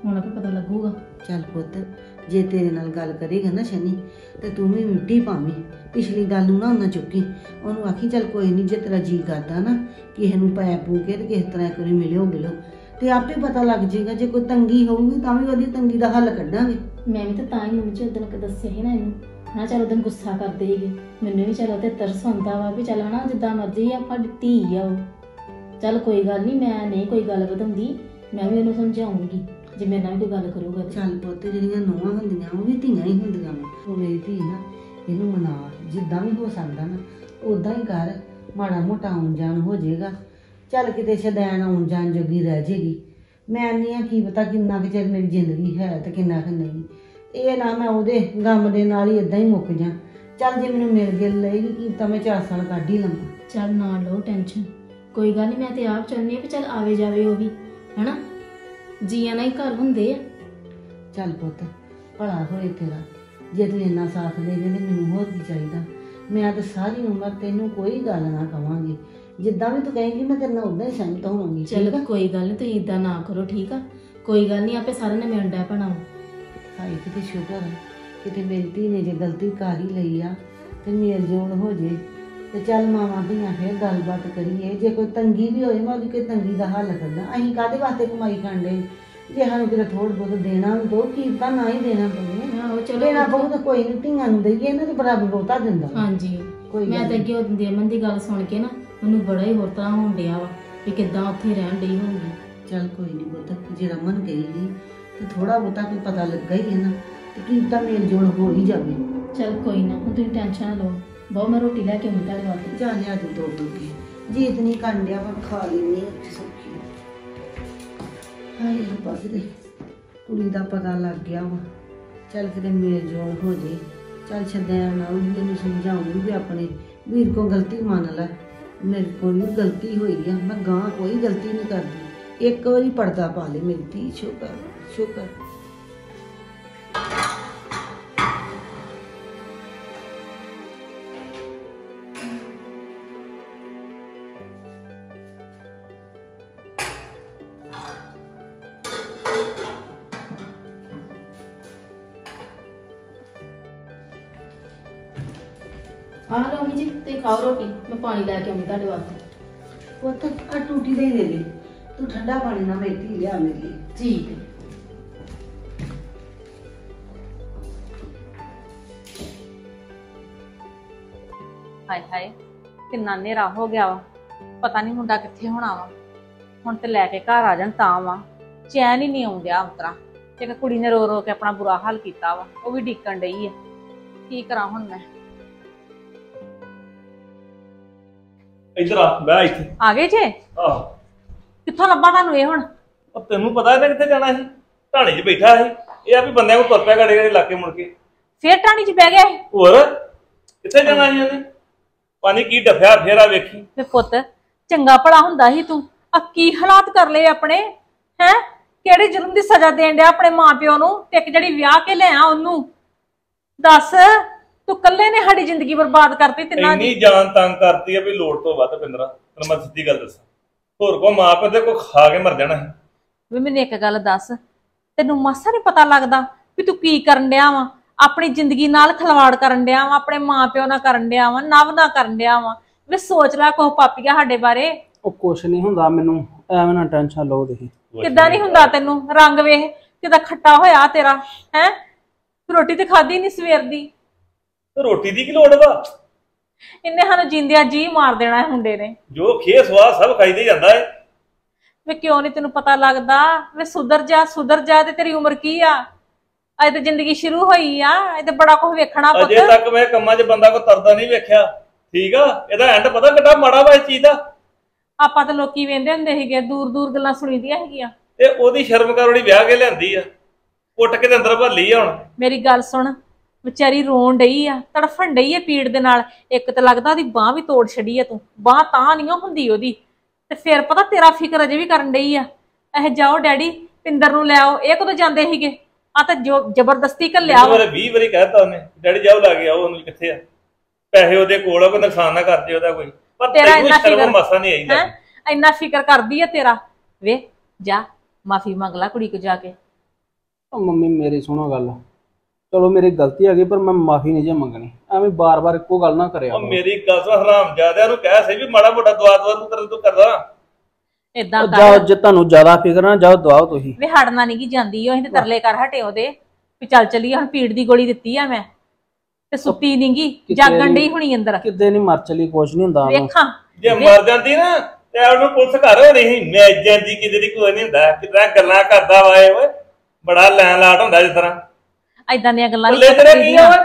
ਹੁਣ ਆਪੇ ਪਤਾ ਲੱਗੂਗਾ। ਚੱਲ ਪੁੱਤ, ਜੇ ਤੇਰੇ ਨਾਲ ਗੱਲ ਕਰੇਗਾ ਨਾ ਸ਼ਨੀ ਤੇ ਤੂੰ ਵੀ ਮਿੱਟੀ ਪਾਵੀਂ, ਪਿਛਲੀ ਗੱਲ ਨੂੰ ਨਾ ਚੁੱਕੀ। ਉਹਨੂੰ ਆਖੀ ਚੱਲ ਕੋਈ ਨਹੀਂ, ਜੇ ਤੇਰਾ ਜੀ ਕਰਦਾ ਨਾ ਕਿਸੇ ਨੂੰ ਪੈ ਪੂ ਕੇ ਤੇ ਕਿਸੇ ਤਰ੍ਹਾਂ ਕਰੀ ਮਿਲਿਓ ਤੇ ਆਪੇ ਪਤਾ ਲੱਗ ਜਾਏਗਾ। ਜੇ ਕੋਈ ਤੰਗੀ ਹੋਊਗੀ ਤਾਂ ਵੀ ਉਹਦੀ ਤੰਗੀ ਦਾ ਹੱਲ ਕੱਢਾਂਗੇ। ਮੈਂ ਵੀ ਤਾਂ ਹੀ ਮੰਮੀ ਜੀ ਉਦੋਂ ਦੱਸਿਆ ਸੀ ਨਾ ਇਹਨੂੰ, ਹਾਂ ਚਲ ਉਦੋਂ ਗੁੱਸਾ ਕਰਦੇ ਸੀਗੇ, ਮੈਨੂੰ ਵੀ ਚਲ ਉਹਤੇ ਤਰਸ ਆਉਂਦਾ ਵਾ ਵੀ ਚੱਲ ਹਨਾ ਜਿੱਦਾਂ ਮਰਜ਼ੀ ਆ ਸਾਡੀ ਧੀ ਆ ਉਹ। ਚੱਲ ਕੋਈ ਗੱਲ ਨਹੀਂ, ਮੈਂ ਨਹੀਂ ਕੋਈ ਗੱਲ ਵਧਾਉਂਦੀ, ਮੈਂ ਵੀ ਉਹਨੂੰ ਸਮਝਾਉਂਗੀ ਜੇ ਮੇਰੇ ਨਾਲ ਵੀ ਕੋਈ ਗੱਲ ਕਰੂਗਾ। ਚੱਲ ਪੁੱਤ, ਜਿਹੜੀਆਂ ਨੂੰਹਾਂ ਹੁੰਦੀਆਂ ਉਹ ਵੀ ਧੀਆਂ ਹੀ ਹੁੰਦੀਆਂ ਵਾ। ਉਹ ਮੇਰੀ ਧੀ ਨਾ, ਇਹਨੂੰ ਮਨਾ, ਜਿੱਦਾਂ ਵੀ ਹੋ ਸਕਦਾ ਨਾ ਉਦਾਂ ਹੀ ਕਰ। ਮਾੜਾ ਮੋਟਾ ਆਉਣ ਜਾਣ ਹੋ ਜਾਏਗਾ, ਚੱਲ ਕਿਤੇ ਸ਼ਦੈਣ ਆਉਣ ਜਾਣ ਜੋਗੀ ਰਹਿ ਜਾਏਗੀ। ਮੈਂ ਨਹੀਂ ਆ ਕੀ ਪਤਾ ਕਿੰਨਾ ਕੁ ਚਿਰ ਮੇਰੀ ਜ਼ਿੰਦਗੀ ਹੈ ਤੇ ਕਿੰਨਾ ਕੁ ਨਹੀਂ। ਇਹ ਨਾ ਮੈਂ ਉਹਦੇ ਗਮ ਦੇ ਨਾਲ ਹੀ ਇਦਾਂ ਹੀ ਮੁੱਕ ਜਾ। ਚੱਲ ਜੇ ਮੈਨੂੰ ਮਿਲ ਗਿਲ ਲਏਗੀ ਕੀ ਤਾਂ ਮੈਂ 4 ਸਾਲ ਕੱਢ ਹੀ ਲਵਾਂ। ਚੱਲ ਨਾ ਲਓ ਟੈਨਸ਼ਨ, ਕੋਈ ਗੱਲ ਨਹੀਂ। ਮੈਂ ਤੇ ਆਪ ਚਾਹੁੰਦੀ ਹਾਂ ਵੀ ਚੱਲ ਆਵੇ ਜਾਵੇ ਉਹ ਵੀ, ਹਨਾ ਜੀਆਂ ਨਾਲ ਹੀ ਘਰ ਹੁੰਦੇ ਆ। ਚੱਲ ਪੁੱਤ, ਭਲਾ ਹੋਏ ਤੇਰਾ, ਜੇ ਤੂੰ ਇੰਨਾ ਸਾਥ ਦੇ ਦੇ ਤੇ ਮੈਨੂੰ ਹੋਰ ਕੀ ਚਾਹੀਦਾ। ਮੈਂ ਤਾਂ ਸਾਰੀ ਉਮਰ ਤੈਨੂੰ ਕੋਈ ਗੱਲ ਨਾ ਕਵਾਂਗੀ, ਜਿੱਦਾਂ ਵੀ ਤੂੰ ਕਹੇਂਗੀ ਮੈਂ ਤੇਰੇ ਨਾਲ ਉਦਾਂ ਹੀ ਸਹਿਮਤ ਹੋਵਾਂਗੀ। ਚੱਲ ਕੋਈ ਗੱਲ ਨਹੀਂ, ਤੁਸੀਂ ਇਦਾਂ ਨਾ ਕਰੋ, ਠੀਕ ਆ? ਕੋਈ ਗੱਲ ਨਹੀਂ, ਆਪੇ ਸਾਰਿਆਂ ਨੇ ਮਿਲਦਾ ਪੈਣਾ। ਹਾਏ ਕਿਤੇ ਸ਼ੁਕਰ ਹੈ ਕਿਤੇ ਮੇਰੀ ਧੀ ਨੇ ਜੇ ਗਲਤੀ ਕਰ ਹੀ ਲਈ ਆ ਤੇ ਮੇਲ ਜੋੜ ਹੋ ਜੇ ਤੇ ਚੱਲ ਮਾਵਾਂ ਧੀਆਂ ਫਿਰ ਗੱਲਬਾਤ ਕਰੀਏ। ਜੇ ਕੋਈ ਤੰਗੀ ਵੀ ਹੋਏ ਮੈਂ ਉਹਦੀ ਕੋਈ ਤੰਗੀ ਦਾ ਹੱਲ ਕੱਢਾਂ। ਅਸੀਂ ਕਾਹਦੇ ਵਾਸਤੇ ਕਮਾਈ ਕਰਦੇ? ਜੇ ਸਾਨੂੰ ਕਿਤੇ ਥੋੜ੍ਹਾ ਬਹੁਤ ਦੇਣਾ ਵੀ ਦੋ, ਕੀ ਤਾਂ ਨਾ ਹੀ ਦੇਣਾ ਪਵੇ। ਆਹੋ ਚਲੋ ਦੇਣਾ ਪਊ ਤਾਂ ਕੋਈ ਨਹੀਂ, ਧੀਆਂ ਨੂੰ ਦੇਈਏ, ਇਹਨਾਂ ਦੇ ਬਰਾਬਰ ਬਹੁਤਾ ਦਿੰਦਾ। ਹਾਂਜੀ, ਕੋਈ ਮੈਂ ਤਾਂ ਅੱਗੇ ਉਹਦੀ ਅਮਨ ਦੀ ਗੱਲ ਸੁਣ ਕੇ ਨਾ ਮੈਨੂੰ ਬੜਾ ਹੀ ਹੋਰ ਤਰ੍ਹਾਂ ਹੋਣ ਡਿਆ ਵਾ ਵੀ ਕਿੱਦਾਂ ਉੱਥੇ ਰਹਿਣ ਡਈ ਹੋਊਗੀ। ਚੱਲ ਕੋਈ ਨਹੀਂ ਪੁੱਤ, ਜੇ ਰਮਨ ਗਈ ਸੀ ਤੇ ਥੋੜਾ ਬਹੁਤਾ ਕੋਈ ਪਤਾ ਲੱਗਾ ਹੀ ਹੈ ਨਾ ਤੇ ਕੀ ਤਾਂ ਮੇਲ ਜੋੜ ਹੋ ਹੀ ਜਾਵੇ। ਚੱਲ ਕੋਈ ਨਾ, ਹੁਣ ਤੁਸੀਂ ਟੈਨਸ਼ਨ ਨਾ ਲਓ। ਬਹੁਤ ਮੈਂ ਰੋਟੀ ਲੈ ਕੇ ਆਉਂਦੀ ਤੁਹਾਡੇ ਵਾਸਤੇ। ਜਾ ਲਿਆ ਦੇ 2 ਫੁਲਕੇ, ਜੇ ਇਤਨੀ ਕੰਡਿਆ ਪਰ ਖਾ ਲੈਣੀ ਸੌਖੀ। ਹਾਏ ਰੱਬਾ, ਕਿਤੇ ਕੁੜੀ ਦਾ ਪਤਾ ਲੱਗ ਗਿਆ ਵਾ। ਚੱਲ ਕਿਤੇ ਮੇਲ ਜੋੜ ਹੋ ਜੇ। ਚੱਲ ਛੱਡਿਆ ਨਾ, ਉਹਨੂੰ ਸਮਝਾਉਂਗੀ ਵੀ ਆਪਣੇ ਵੀਰ ਕੋ ਗਲਤੀ ਮੰਨ ਲੈ, ਮੇਰੇ ਕੋਲ ਵੀ ਗਲਤੀ ਹੋਈ ਆ, ਮੈਂ ਗਾਂ ਕੋਈ ਗਲਤੀ ਨਹੀਂ ਕਰਦੀ। ਇੱਕ ਵਾਰੀ ਪਰਦਾ ਪਾ ਲੈ ਮੇਰੀ ਧੀ, ਸ਼ੁਕਰ ਸ਼ੁਕਰ। ਆਹ ਲਓ ਮੰਮੀ ਜੀ, ਤੁਸੀਂ ਖਾਓ ਰੋਟੀ, ਮੈਂ ਪਾਣੀ ਲੈ ਕੇ ਆਉਂਦੀ ਤੁਹਾਡੇ ਵਾਸਤੇ। ਪੁੱਤ ਆ ਟੂਟੀ ਦੇ ਦੇ ਦੇ, ਤੂੰ ਠੰਡਾ ਪਾਣੀ ਨਾ ਮੇਰੀ ਧੀ ਲਿਆ ਮੇਰੇ ਲਈ। ਠੀਕ ਹੈ। ਹਾਏ ਹਾਏ, ਕਿੰਨਾ ਹਨੇਰਾ ਹੋ ਗਿਆ ਵਾ, ਪਤਾ ਨਹੀਂ ਮੁੰਡਾ ਕਿੱਥੇ ਹੋਣਾ ਵਾ। ਹੁਣ ਤੇ ਲੈ ਕੇ ਘਰ ਆ ਜਾਣ ਤਾਂ ਵਾ, ਚੈਨ ਹੀ ਨਹੀਂ ਆਉਂਦਿਆ ਉਤਰਾ। ਇੱਕ ਕੁੜੀ ਨੇ ਰੋ ਰੋ ਕੇ ਆਪਣਾ ਬੁਰਾ ਹਾਲ ਕੀਤਾ ਵਾ, ਉਹ ਵੀ ਡੀਕਣ ਡਈ ਆ। ਕੀ ਕਰਾਂ ਹੁਣ ਮੈਂ? ਇੱਧਰ ਆ, ਬਹਿ ਇੱਥੇ। ਆ ਗਏ ਜੇ? ਆਹ, ਕਿੱਥੋਂ ਲੱਭਾ ਤੁਹਾਨੂੰ ਇਹ ਹੁਣ? ਉਹ ਤੈਨੂੰ ਪਤਾ ਇਹਨੇ ਕਿੱਥੇ ਜਾਣਾ ਸੀ? ਢਾਣੀ 'ਚ ਬੈਠਾ ਸੀ। ਇਹ ਆ ਵੀ ਬੰਦਿਆਂ ਨੂੰ ਤੁਰ ਪਿਆ ਗਾੜੇ ਗਾੜੇ ਲਾ ਕੇ ਮੁੜ ਕੇ। ਫੇਰ ਟਾਣੀ 'ਚ ਬਹਿ ਗਿਆ ਇਹ? ਹੋਰ ਕਿੱਥੇ ਜਾਣਾ ਸੀ ਉਹਨੇ? ਪਾਣੀ ਕੀ ਡੱਫਿਆ ਫੇਰ ਆ ਵੇਖੀ। ਤੇ ਪੁੱਤ ਚੰਗਾ ਭਲਾ ਹੁੰਦਾ ਸੀ ਤੂੰ, ਆ ਕੀ ਹਾਲਾਤ ਕਰ ਲਏ ਆਪਣੇ ਹੈ? ਕਿਹੜੇ ਜੁਰਮ ਦੀ ਸਜ਼ਾ ਦੇਣ ਡਿਆ ਆਪਣੇ ਮਾਪਿਓ ਨੂੰ? ਤੇ ਇੱਕ ਜਿਹੜੀ ਵਿਆਹ ਕੇ ਲਿਆ ਉਹਨੂੰ ਦੱਸ, ਤੂੰ ਕੱਲੇ ਨੇ ਸਾਡੀ ਜ਼ਿੰਦਗੀ ਬਰਬਾਦ ਕਰਤੀ ਤਿੰਨਾਂ ਦੀ। ਇੰਨੀ ਜਾਨ ਤੰਗ ਕਰਤੀ ਆ ਵੀ ਲੋੜ ਤੋਂ ਵੱਧ। ਪਿੰਦਰਾ ਤੈਨੂੰ ਮੈਂ ਸਿੱਧੀ ਗੱਲ ਦੱਸਾਂ, ਹੋਰ ਕੋ ਮਾਂ ਪਿਓ ਦੇ ਕੋ ਖਾ ਕੇ ਮਰ ਜਾਣਾ ਸੀ। ਵੀ ਮੈਨੂੰ ਇੱਕ ਗੱਲ ਦੱਸ, ਤੈਨੂੰ ਮਾਸਾ ਨਹੀਂ ਪਤਾ ਲੱਗਦਾ ਵੀ ਤੂੰ ਕੀ ਕਰਨ ਡਿਆ ਵਾ? ਆਪਣੀ ਜ਼ਿੰਦਗੀ ਨਾਲ ਖਿਲਵਾੜ ਕਰਨ ਡਿਆ ਵਾ, ਆਪਣੇ ਮਾਂ ਪਿਓ ਨਾਲ ਕਰਨ ਡਿਆ ਵਾ, ਨਵ ਨਾਲ ਕਰਨ ਡਿਆ ਵਾ। ਵੀ ਸੋਚ ਲੈ ਕੋ ਪਾਪੀਆ ਸਾਡੇ ਬਾਰੇ। ਉਹ ਕੁਛ ਨਹੀਂ ਹੁੰਦਾ, ਮੈਨੂੰ ਐਵੇਂ ਨਾ ਟੈਨਸ਼ਨ ਲਓ ਤੁਸੀਂ। ਕਿੱਦਾਂ ਨਹੀਂ ਹੁੰਦਾ ਤੈਨੂੰ? ਰੰਗ ਵੇਖ ਕਿੱਦਾਂ ਖੱਟਾ ਹੋਇਆ ਤੇਰਾ ਹੈ। ਰੋਟੀ ਤੇ ਖਾਧੀ ਨਹੀਂ ਸਵੇਰ ਦੀ। ਰੋਟੀ ਦੀ ਕੀ ਲੋੜ ਵਾ? ਇਹਨੇ ਸਾਨੂੰ ਜਿੰਦਿਆਂ ਜੀ ਮਾਰ ਦੇਣਾ ਹੈ ਮੁੰਡੇ ਨੇ। ਜੋ ਖੇ ਸਵਾਦ ਸਭ ਖਾਈਦੇ ਜਾਂਦਾ ਹੈ। ਵੇ ਕਿਉਂ ਨਹੀਂ ਤੈਨੂੰ ਪਤਾ ਲੱਗਦਾ? ਵੇ ਸੁਧਰ ਜਾ ਤੇ ਤੇਰੀ ਉਮਰ ਕੀ ਆ? ਅਜੇ ਤੇ ਜ਼ਿੰਦਗੀ ਸ਼ੁਰੂ ਹੋਈ ਆ, ਇਹ ਤੇ ਬੜਾ ਕੁਝ ਵੇਖਣਾ ਪੁੱਤ। ਅਜੇ ਤੱਕ ਮੈਂ ਕੰਮਾਂ 'ਚ ਬੰਦਾ ਕੋ ਤਰਦਾ ਨਹੀਂ ਵੇਖਿਆ। ਠੀਕ ਆ, ਇਹਦਾ ਐਂਡ ਪਤਾ ਕਿੱਡਾ ਮਾੜਾ ਵਾ ਇਸ ਚੀਜ਼ ਦਾ। ਆਪਾਂ ਤਾਂ ਲੋਕੀ ਵੇਂਦੇ ਹੁੰਦੇ ਸੀਗੇ, ਦੂਰ ਗੱਲਾਂ ਸੁਣੀਦੀਆਂ ਹੈਗੀਆਂ। ਤੇ ਉਹਦੀ ਸ਼ਰਮ ਕਰ ਉਹਦੀ ਵਿਆਹ ਕੇ ਲਿਆਂਦੀ ਆ, ਉੱਟ ਕੇ ਤੇ ਅੰਦਰ ਭੱਲੀ ਆ। ਹੁਣ ਮੇਰੀ ਗੱਲ ਸੁਣ, ਵਿਚਾਰੀ ਰੋਣ ਡਈ ਆ, ਤੜਫਣ ਡਈ ਆ ਪੀੜ ਦੇ ਨਾਲ। ਇੱਕ ਤਾਂ ਲੱਗਦਾ ਉਹਦੀ ਬਾਹ ਵੀ ਤੋੜ ਛੜੀ ਆ ਤੂੰ। ਬਾਹ ਤਾਂ ਨਹੀਂ ਹੁੰਦੀ ਉਹਦੀ। ਤੇ ਫਿਰ ਪਤਾ ਤੇਰਾ ਫਿਕਰ ਅਜੇ ਵੀ ਕਰਨ ਡਈ ਆ। ਇਹ ਜਾਓ ਡੈਡੀ ਪਿੰਦਰ ਨੂੰ ਲੈ ਆਓ। ਇਹ ਕਦੋਂ ਜਾਂਦੇ ਸੀਗੇ? ਆ ਤਾਂ ਜੋ ਜ਼ਬਰਦਸਤੀ ਘੱਲਿਆ ਵਾ। 20 ਵਾਰੀ ਕਹਿਤਾ ਉਹਨੇ, ਡੈਡੀ ਜਾਓ ਲਾ ਕੇ ਆਓ ਉਹਨੂੰ। ਕਿੱਥੇ ਆ ਪੈਸੇ? ਉਹਦੇ ਕੋਲ ਕੋਈ ਨੁਕਸਾਨ ਨਾ ਕਰ ਜੇ ਉਹਦਾ ਕੋਈ। ਪਰ ਤੇਰਾ ਇੰਨਾ ਫਿਕਰ ਮਸਾ ਨਹੀਂ ਆਈਦਾ ਹੈ, ਇੰਨਾ ਫਿਕਰ ਕਰਦੀ ਆ ਤੇਰਾ। ਵੇ ਜਾ ਮਾਫੀ ਮੰਗ ਲੈ ਕੁੜੀ ਕੋ ਜਾ ਕੇ। ਉਹ ਮੰਮੀ ਮੇਰੀ ਸੁਣੋ ਗੱਲ, ਚਲੋ ਮੇਰੀ ਗਲਤੀ ਹੈਗੀ ਪਰ ਮੈਂ ਮਾਫੀ ਨਹੀਂ ਜੇ ਮੰਗਣੀ। ਐਵੇਂ ਬਾਰ-ਬਾਰ ਇੱਕੋ ਗੱਲ ਨਾ ਕਰਿਆ ਉਹ ਕਰੋ। ਮੇਰੀ ਗੱਲ ਸੁਣ ਹਰਾਮ ਜਾਦਿਆਂ ਨੂੰ ਕਹਿ ਸਹੀ ਵੀ ਮਾੜਾ ਮੋਟਾ ਦੁਆ ਤੂੰ ਕਰਦਾ। ਏਦਾਂ ਜਾਓ, ਕਰ ਜੇ ਤੁਹਾਨੂੰ ਜ਼ਿਆਦਾ ਫਿਕਰ ਨਾ ਜਾਓ ਦਵਾਓ ਤੁਸੀਂ। ਵੇ ਹੜਨਾ ਨਹੀਂ ਕੀ ਜਾਂਦੀ ਉਹ, ਅਸੀਂ ਤੇ ਤਰਲੇ ਕਰ ਹਟੇ ਉਹਦੇ ਵੀ ਚੱਲ ਚੱਲੀਏ। ਹੁਣ ਪੀੜ ਦੀ ਗੋਲੀ ਦਿੱਤੀ ਆ ਮੈਂ ਤੇ ਸੁੱਤੀ ਨਹੀਂਗੀ, ਜਾਗਣ ਡਈ ਹੁਣੀ ਅੰਦਰ। ਕਿਤੇ ਨਹੀਂ ਮਰ ਚਲੀ, ਕੁਛ ਨਹੀਂ ਹੁੰਦਾ ਉਹਨੂੰ। ਵੇਖਾਂ ਜੇ ਮਰ ਜਾਂਦੀ ਨਾ ਤੇ ਉਹਨੂੰ ਪੁਲਿਸ ਘਰ ਹੋਣੀ ਸੀ। ਮੈਂ ਜਾਂਦੀ ਕਿਤੇ ਦੀ ਕੋਈ ਨਹੀਂ ਹੁੰਦਾ, ਕਿਦਾਂ ਗੱਲਾਂ ਕਰਦਾ ਵਾ ਇਹ ਓਏ, ਬੜਾ ਲੈਣ ਲਾਟ ਹੁੰਦਾ ਜਿਸ ਤਰ੍ਹਾਂ। ਏਦਾਂ ਦੀਆਂ ਗੱਲਾਂ ਬੱਲੇ ਤੇਰੇ ਕੀ ਆ ਓਏ?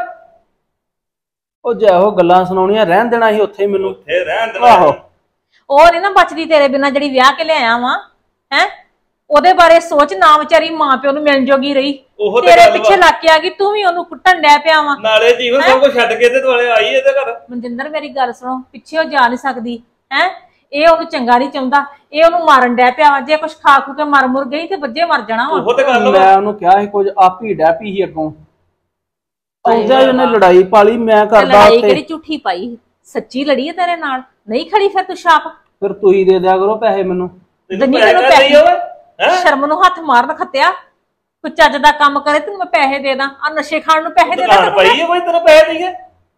ਉਹ ਜੇ ਉਹ ਗੱਲਾਂ ਸੁਣਾਉਣੀਆਂ ਰਹਿਣ ਦੇਣਾ ਸੀ ਉੱਥੇ ਮੈਨੂੰ। ਉੱਥੇ ਰਹਿਣ ਦੇਣਾ। ਆਹੋ ਉਹ ਨੀ ਨਾ ਬਚਦੀ ਤੇਰੇ ਬਿਨਾਂ, ਜਿਹੜੀ ਵਿਆਹ ਕੇ ਲਿਆਇਆ ਵਾ ਹੈ। ਉਹਦੇ ਬਾਰੇ ਸੋਚ ਨਾ, ਵਿਚਾਰੀ ਮਾਂ ਪਿਓ ਨੂੰ ਮਿਲਣ ਜੋਗੀ ਰਹੀ, ਉਹ ਤੇ ਤੇਰੇ ਗੱਲ ਪਿੱਛੇ ਵਾ। ਲੱਗ ਕੇ ਆ ਗਈ, ਤੂੰ ਵੀ ਉਹਨੂੰ ਕੁੱਟਣ ਡੈ ਪਿਆ ਵਾ। ਨਾਲੇ ਜੀਵਨ ਸਭ ਕੁਝ ਛੱਡ ਕੇ ਤੇ ਦੁਆਲੇ ਆਈ ਇਹਦੇ ਘਰ। ਮਨਜਿੰਦਰ ਮੇਰੀ ਗੱਲ ਸੁਣੋ, ਪਿੱਛੇ ਉਹ ਜਾ ਨਹੀਂ ਸਕਦੀ ਹੈ। ਇਹ ਉਹਨੂੰ ਚੰਗਾ ਨਹੀਂ ਚਾਹੁੰਦਾ, ਇਹ ਉਹਨੂੰ ਮਾਰਨ ਡੈ ਪਿਆ ਵਾ। ਜੇ ਕੁਛ ਖਾ ਖੂ ਕੇ ਮਰ ਮੁਰ ਗਈ ਤੇ ਬੱਜੇ ਮਰ ਜਾਣਾ ਵਾ। ਉਹ ਤੇ ਗੱਲ ਵਾ। ਮੈਂ ਉਹਨੂੰ ਕਿਹਾ ਸੀ ਕੁਝ, ਆਪ ਹੀ ਡੈ ਪਈ ਸੀ ਅੱਗੋਂ। ਆਉਂਦਾ ਉਹਨੇ ਲੜਾਈ ਪਾਲੀ, ਮੈਂ ਤੇ ਕਰਦਾ ਲੜਾਈ ਉੱਥੇ। ਕਿਹੜੀ ਝੂਠੀ ਪਾਈ, ਸੱਚੀ ਲੜੀ ਹੈ ਤੇਰੇ ਨਾਲ। ਨਹੀਂ ਖੜੀ ਫਿਰ ਤੂੰ ਛਾਪ। ਫਿਰ ਤੁਸੀਂ ਦੇ ਦਿਆ ਕਰੋ ਪੈਸੇ ਮੈਨੂੰ। ਦੰਨੀ ਪੈਸੇ ਤੈਨੂੰ ਕਰ ਲਈ ਓਏ ਹੈਂ? ਸ਼ਰਮ ਨੂੰ ਹੱਥ ਮਾਰਨ ਖੱਤਿਆ, ਕੋਈ ਚੱਜ ਦਾ ਕੰਮ ਕਰੇ ਤੈਨੂੰ ਮੈਂ ਪੈਸੇ ਦੇ ਦਾਂ। ਆ ਨਸ਼ੇ ਖਾਣ ਨੂੰ ਪੈਸੇ ਦੇ ਦਾਂ ਦੁਕਾਨ ਪਾਈ ਹੈ ਕੋਈ ਤੈਨੂੰ ਪੈਸੇ ਦੇਈਏ?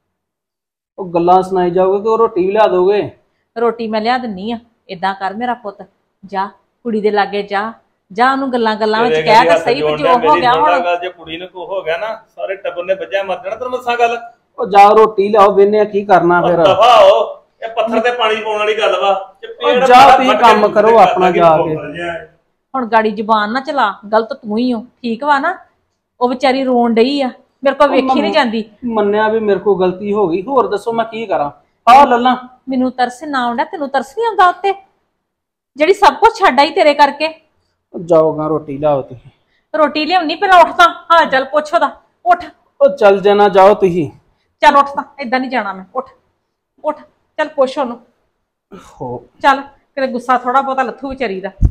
ਉਹ ਗੱਲਾਂ ਸੁਣਾਈ ਜਾਓਗੇ ਕਿ ਉਹ ਰੋਟੀ ਵੀ ਲਿਆ ਦੋਗੇ? ਰੋਟੀ ਮੈਂ ਲਿਆ ਦਿੰਨੀ ਆ। ਏਦਾਂ ਕਰ ਮੇਰਾ ਪੁੱਤ, ਜਾ ਕੁੜੀ ਦੇ ਲਾਗੇ ਜਾ, ਜਾ ਉਹਨੂੰ ਗੱਲਾਂ ਗੱਲਾਂ ਵਿੱਚ ਕਹਿ ਤਾਂ ਸਹੀ ਵੀ ਜੋ ਹੋ ਗਿਆ ਹੁਣ। ਜੇ ਕੁੜੀ ਨੂੰ ਕੋ ਹੋ ਗਿਆ ਨਾ, ਸਾਰੇ ਟੱਬਰ ਨੇ ਵੱਜਿਆ ਮਰ ਜਾਣਾ। ਤੈਨੂੰ ਮੱਸਾਂ ਗੱਲ ਉਹ ਜਾਓ ਰੋਟੀ ਲਿਆਓ, ਵੇਨੇ ਕੀ ਕਰਨਾ ਫਿਰ। ਦਫਾ ਹੋ, ਇਹ ਪੱਥਰ ਤੇ ਪਾਣੀ ਪਾਉਣ ਵਾਲੀ ਗੱਲ ਵਾ। ਉਹ ਜਾ ਤੁਸੀਂ ਕੰਮ ਕਰੋ ਆਪਣਾ ਜਾ ਕੇ। ਹੁਣ ਗਾੜੀ ਜ਼ੁਬਾਨ ਨਾ ਚਲਾ, ਗਲਤ ਤੂੰ ਹੀ ਹੋ, ਠੀਕ ਵਾ ਨਾ। ਉਹ ਵਿਚਾਰੀ ਰੋਣ ਡਈ ਆ, ਮੇਰੇ ਕੋਲ ਵੇਖੀ ਨਹੀਂ ਜਾਂਦੀ। ਮੰਨਿਆ ਵੀ ਮੇਰੇ ਕੋਲ ਗਲਤੀ ਹੋ ਗਈ, ਹੋਰ ਦੱਸੋ ਮੈਂ ਕੀ ਕਰਾਂ? ਆਹ ਲੱਲਾ ਮੈਨੂੰ ਤਰਸ ਨਾ ਆਉਂਦਾ, ਤੈਨੂੰ ਤਰਸ ਨਹੀਂ ਆਉਂਦਾ ਉੱਤੇ, ਜਿਹੜੀ ਸਭ ਕੁਝ ਛੱਡ ਆਈ ਤੇਰੇ ਕਰਕੇ। ਜਾਓਗਾ ਰੋਟੀ ਲਿਆਓ ਤੁਸੀਂ। ਰੋਟੀ ਲਿਆਉਣੀ, ਪਹਿਲਾਂ ਉੱਠ ਤਾਂ। ਹਾਂ ਚੱਲ ਪੁੱਛ ਉਹਦਾ, ਉੱਠ। ਉਹ ਚੱਲ ਜਾਣਾ, ਜਾਓ ਤੁਸੀਂ। ਚੱਲ ਉੱਠ ਤਾਂ, ਏਦਾਂ ਨਹੀਂ ਜਾਣਾ ਮੈਂ। ਉੱਠ ਉੱਠ, ਚੱਲ ਪੁੱਛ ਉਹਨੂੰ। ਹੋ ਚੱਲ ਕਿਤੇ ਗੁੱਸਾ ਥੋੜਾ ਬਹੁਤਾ ਲੱਥੂ ਵਿਚਾਰੀ ਦਾ।